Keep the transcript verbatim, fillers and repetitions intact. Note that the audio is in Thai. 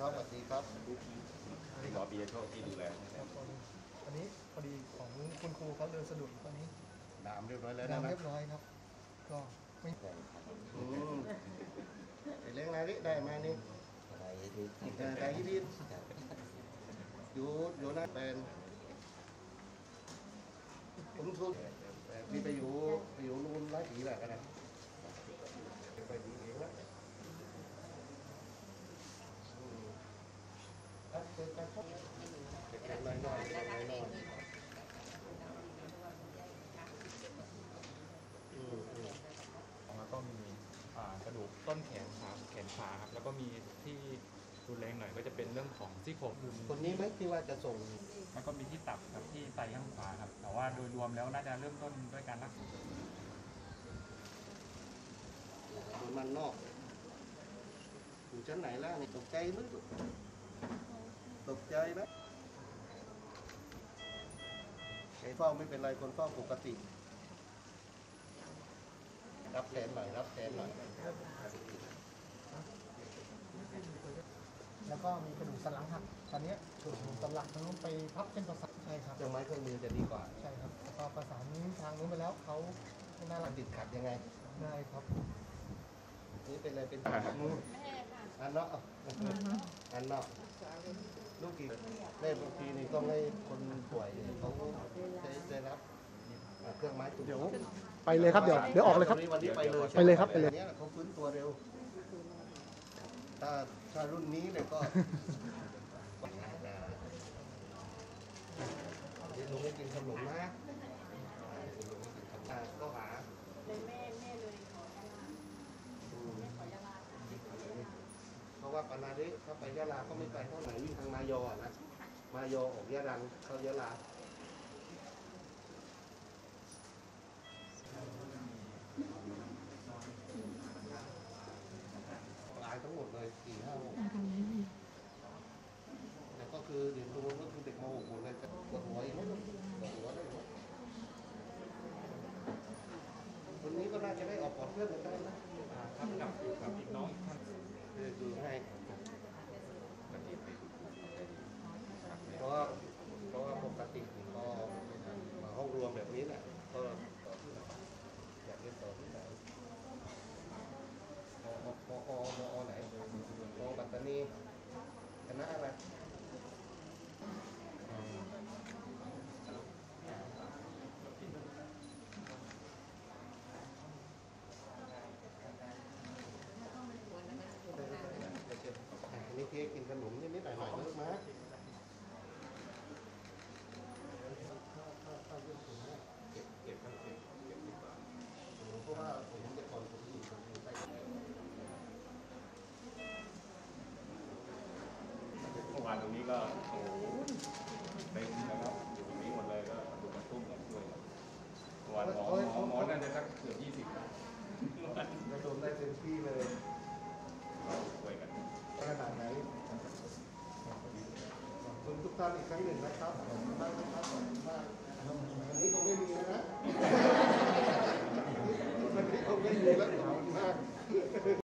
ครับสวัสดีครับหมอปีโชคที่ดูแลอันนี้พอดีของคุณครูเขาเดินสะดุดตอนนี้ดามเรียบร้อยแล้วนะดามเรียบร้อยครับก็ไม่ไอ้เลี้ยงอะไรนี่ได้มานี่ได้ยี่ดิอยู่อยู่นั่นเป็นผมทุกมีไปอยู่ไปอยู่นู่นหลายปีแล้วกันนะไปดีเองแล้วเกิดการชกเกิดน้อยน้อยน้อยแล้วก็มีกระดูกต้นแขนขาแขนขาครับแล้วก็มีที่รุนแรงหน่อยก็จะเป็นเรื่องของซี่โครงคนนี้ไหมที่ว่าจะส่งแล้วก็มีที่ตับกับที่ไตข้างขวาครับแต่ว่าโดยรวมแล้วน่าจะเริ่มต้นด้วยการรักษามันนอกอยู่ชั้นไหนล่ะนี่ตกใจมั้ยตกใจไหมไอ้เฝ้าไม่เป็นไรคนเฝ้าปกติรับแทนหน่อยรับแทนหน่อยแล้วก็มีกระดูกสันหลังหักตอนนี้กระดูกสันหลังทางนู้นไปทับเส้นประสาทใช่ครับเครื่องไม้เครื่องมือจะดีกว่าใช่ครับแล้วก็ประสานทางนู้นไปแล้วเขาไม่น่ารักติดขัดยังไงได้ครับนี่เป็นอะไรเป็นมืออันเนาะอันเนาะลูกกี่แม่บางทีนี่ต้องให้คนป่วยเขาได้รับเครื่องไม้เดี๋ยวไปเลยครับเดี๋ยวเดี๋ยวออกเลยครับวันนี้ไปเลยไปเลยครับไปเลยเขาฟื้นตัวเร็วถ้าถ้ารุ่นนี้เนี่ยก็เดี๋ยวลุงให้กินขนมนะก็หาเลยแม่แม่เลยขอยาลาแม่ขอยาลาเพราะว่าปานาดิถ้าไปยะลาก็ไม่ไปเท่าไหร่วิ่งทางมายอนะมายอออกยะรังเข้ายะลาหลายทั้งหมดเลยสี่ห้าหกแต่ก็คือเด็กตัวก็คือเด็กมหกหมดเลยปวดหัวอีกปวดหัวได้หมดวันนี้ก็น่าจะได้ออกก่อนเพื่อนกันได้นะทำกับอยู่กับอีกน้องท่านคือดูให้เพราะว่าเพราะว่าปกติก็มาห้องรวมแบบนี้แหละก็อยากเรียนต่อที่ไหนมอมอมอไหนมอปัตตานีคณะอะไรนี่เพียกินขนมนิดๆหน่อยๆเลิกมาเก็บเก็บข้างเก็บเก็บดีกว่าเพราะว่าผมจะก่อนผมอยู่ผมอยู่ใต้เมื่อวานตรงนี้ก็โอ้โหเต็มนะครับอยู่ตรงนี้หมดเลยก็ดูกระตุ้มกันด้วยเมื่อวานหมอหมอน่าจะสักเกือบยี่สิบระดมได้เต็มที่เลยช่วยกันขนาดไหนคุณทุกท่านอีกครั้งหนึ่งนะครับขอบคุณมากนะครับขอบคุณมากอันนี้คงไม่มีนะวันนี้คงไม่มีแล้ว